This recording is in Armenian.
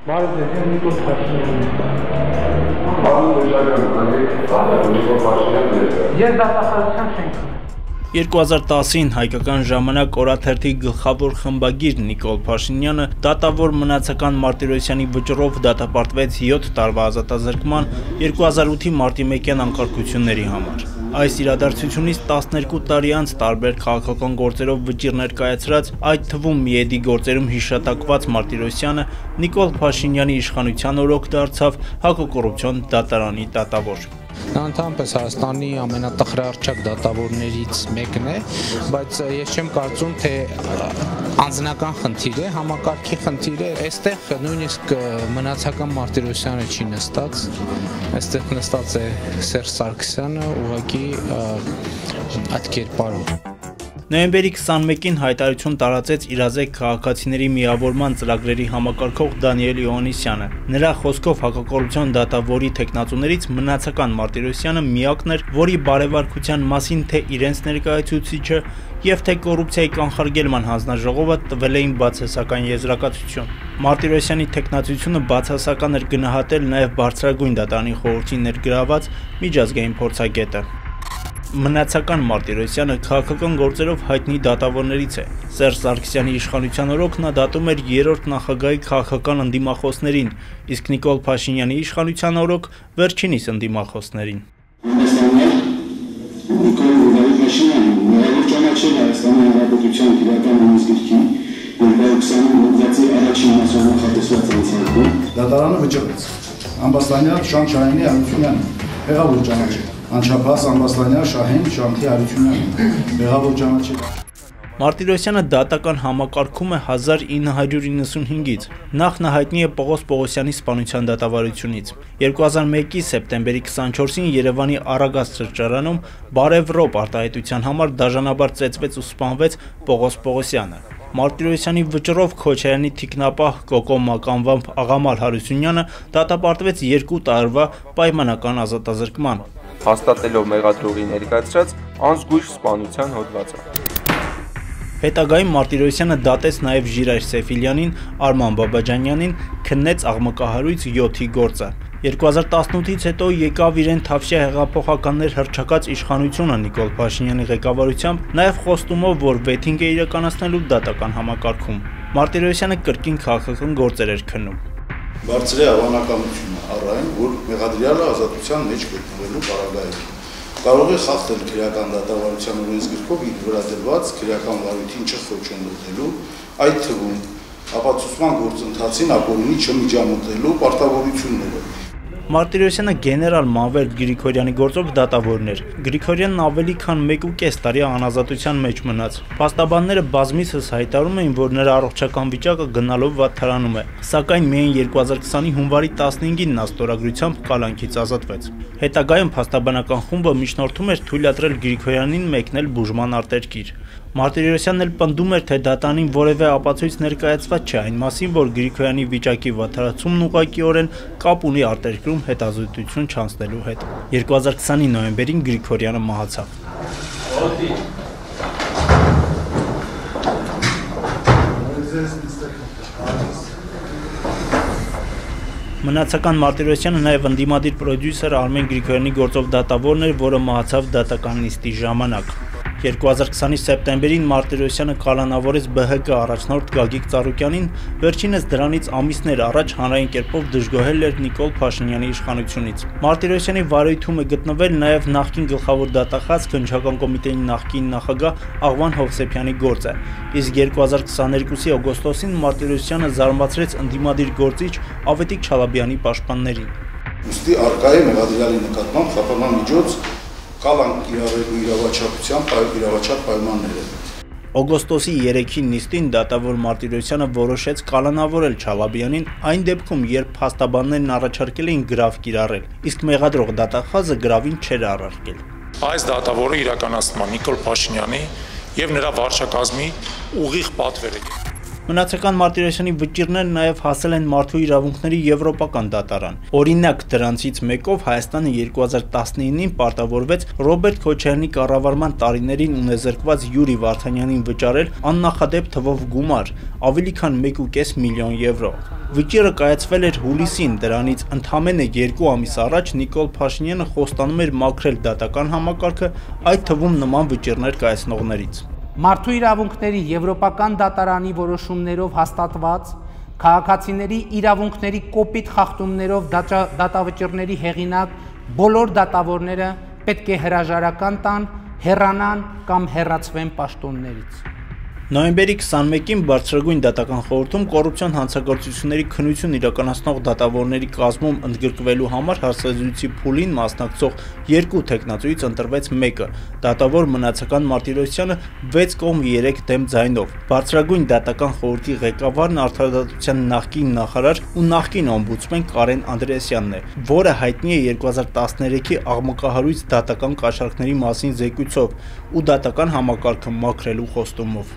Բարև ձեզ, Նիկոլ Փաշինյանն եմ։ Ես դատախազության շենքում։ 2010-ին հայկական ժամանակ օրաթերթի գլխավոր խմբագիր Նիկոլ Փաշինյանը դատավոր մնացական Մարտիրոսյանի վճռով դատապարտվեց 7 տարվա ազատազրկման 2008-ի մարտի 1-յան անկարգությունների համար։ Այս իրադարձությունից 12 տարի անց տարբեր քաղաքական գործերով վճիռներ կայացրած, այդ թվում միեդի գործերում հիշատակված Մարտիրոսյանը Նիկոլ Փաշինյանի իշխանության օրոք դարձավ հակակոռուպցիոն դատարանի դատավոր։ Նա ընդհանրապես Հայաստանի ամենատխրահարճակ դատավորներից մեկն է, բայց ես չեմ կարծում, թե անձնական խնդիր է, համակարգի խնդիր է, այստեղ նույնիսկ մնացական Մարտիրոսյանը չի նստած, այստեղ նստած է Սերժ Սարգսյանը, ուղղակի այդ կերպարով։ Նոյեմբերի 21-ին հայտարարություն տարածեց իրազեկ քաղաքացիների միավորման ծրագրերի համակարգող Դանիել Իոաննիսյանը։ Նրա խոսքով հակակոռուպցիոն դատավորի թեկնածուներից մնացական Մարտիրոսյանը միակն էր, որի բարեվարկության մասին թե իրենց ներկայացուցիչը եւ թե կոռուպցիայի կանխարգելման հանձնաժողովը տվել էին բացասական եզրակացություն։ Մարտիրոսյանի թեկնածությունը բացասական էր գնահատել նաեւ բարձրագույն դատարանի խորհրդի ներգրաված միջազգային փորձագետը։ Մնացական Մարտիրոսյանը քաղաքական գործերով հայտնի դատավորներից է։ Սերժ Սարգսյանի իշխանության օրոք նա դատում էր երրորդ նախագահի քաղաքական ընդդիմախոսներին, իսկ Նիկոլ Փաշինյանի իշխանության օրոք վերջինիս ընդդիմախոսներին։ Դատարանը վճռեց Ամբաստանյան Շան Շահինի Արությունյանը, եղավ որ ճանաչել։ Անչափահաս Ամբաստանյան Շահին Շանթի Արությունյանն եղավ որ ճանաչել։ Մարտիրոսյանը դատական համակարգում է 1995-ից, նախ նա հայտնի է Պողոս Պողոսյանի սպանության դատավարությունից։ 2001-ի սեպտեմբերի 24-ին Երևանի Արագած սրճարանում Բարև-Ռոբ արտահայտության համար դաժանաբար ծեծվեց ու սպանվեց Պողոս Պողոսյանը։ Մարտիրոսյանի վճռով Քոչարյանի թիկնապահ Կոկո Մականվամբ Աղամալ Հարությունյանը դատապարտվեց 2 տարվա պայմանական ազատազրկման։ Հաստատելով մեղադրողի ներկայացրած անզգույշ սպանության հոդվածը։ Հետագայում Մարտիրոսյանը դատեց նաև Ժիրայր Սեֆիլյանին, Արման Բաբաջանյանին, քննեց աղմկահարույց 7-ի գործը։ 2018-ից հետո եկավ իրեն Թավշյա հեղափոխականներ հռչակած իշխանությունը Նիկոլ Փաշինյանի ղեկավարությամբ, նաև խոստումով, որ վեթինգ է իրականացնելու դատական համակարգում։ Մարտիրոսյանը կրկին քաղաքական գործեր էր քննում։ Բարձր է հավանականությունը առայն, որ մեղադրյալը ազատության մեջ գտնվելու պարագայում կարող է խախտել քրեական դատավարության օրենսգրքով իր վրա դրված քրեական վարույթին չխոչընդոտելու, այդ թվում ապացուցման գործընթացին ապօրինի չմիջամտելու պարտավորությունները։ Մարտիրոսյանը գեներալ Մանվել Գրիգորյանի գործով դատավորն էր։ Գրիգորյանն ավելի քան 1.5 տարի անազատության մեջ մնաց։ Փաստաբանները բազմիցս հայտարարում էին, որ նրա առողջական վիճակը գնալով վատթարանում է, սակայն միայն 2020-ի հունվարի 15-ին նա ստորագրությամբ կալանքից ազատվեց։ Հետագայում փաստաբանական խումբը միջնորդում էր թույլատրել Գրիգորյանին մեկնել բուժման արտերկիր։ Մարտիրոսյանն էլ պնդում էր, թե դատարանին որևէ ապացույց ներկայացված չէ այն մասին, որ Գրիգորյանի վիճակի վատթարացումն ուղղակիորեն կապ ունի արտերկրում հետազոտություն չանցնելու հետ։ 2020-ի նոյեմբերին Գրիգորյանը մահացավ։ Մնացական Մարտիրոսյանը նաև ընդդիմադիր պրոդյուսեր Արմեն Գրիգորյանի գործով դատավորն էր, որը մահացավ դատական նիստի ժամանակ։ 2020-ի սեպտեմբերին Մարտիրոսյանը կալանավորեց ԲՀԿ առաջնորդ Գագիկ Ծառուկյանին, վերջինս դրանից ամիսներ առաջ հանրային կերպով դժգոհել էր Նիկոլ Փաշինյանի իշխանությունից։ Մարտիրոսյանի վարույթում է գտնվել նաև նախկին գլխավոր դատախազ Քննչական կոմիտեի նախկին նախագահ Աղվան Հովսեփյանի գործը, իսկ 2022-ի օգոստոսին Մարտիրոսյանը զարմացրեց ընդդիմադիր գործիչ Ավետիք Չալաբյանի պաշտպաններին։ Ուստի արկա է մեղադրյալի նկատմամբ խափանման միջոց կալանք կիրառելու իրավաչափ պայմանները։ Օգոստոսի 3-ին նիստին դատավոր Մարտիրոսյանը որոշեց կալանավորել Չալաբյանին այն դեպքում, երբ փաստաբաններն առաջարկել էին գրավ կիրառել, իսկ մեղադրող դատախազը գրավին չէր առարկել։ Այս դատավորը իրականացնում է Նիկոլ Փաշինյանի եւ նրա վարչակազմի ուղիղ պատվերը։ Մնացական Մարտիրոսյանի վճիռները նաև հասել են Մարդու իրավունքների եվրոպական դատարան։ Օրինակ, դրանցից մեկով Հայաստանը 2019-ին պարտավորվեց Ռոբերտ Քոչարյանի կառավարման տարիներին ունեզրկված Յուրի Վարդանյանին վճարել աննախադեպ թվով գումար՝ ավելի քան 1.5 միլիոն եվրո։ Վճիռը կայացվել էր հուլիսին, դրանից ընդամենը 2 ամիս առաջ Նիկոլ Փաշինյանը խոստանում էր մաքրել դատական համակարգը, այդ թվում նման վճիռներ կայացնողներից։ Մարդու իրավունքների եվրոպական դատարանի որոշումներով հաստատված քաղաքացիների իրավունքների կոպիտ խախտումներով դատավճիռների հեղինակ բոլոր դատավորները պետք է հրաժարական տան, հեռանան կամ հեռացվեն պաշտոններից։ Նոյեմբերի 21-ին Բարձրագույն դատական խորհրդում կոռուպցիոն հանցագործությունների քննություն իրականացնող դատավորների կազմում ընդգրկվելու համար հարցազրույցի փուլին մասնակցող 2 թեկնածուից ընտրվեց մեկը՝ դատավոր Մնացական Մարտիրոսյանը 6-3 դեմ ձայնով։ Բարձրագույն դատական խորհրդի ղեկավարն արդարադատության նախկին նախարար ու նախկին օմբուդսմեն Կարեն Անդրեասյանն է, որը հայտնի է 2013-ի աղմկահարույց դատական կաշառքների մասին զեկույցով ու դատական համակարգը մաքրելու խոստումով։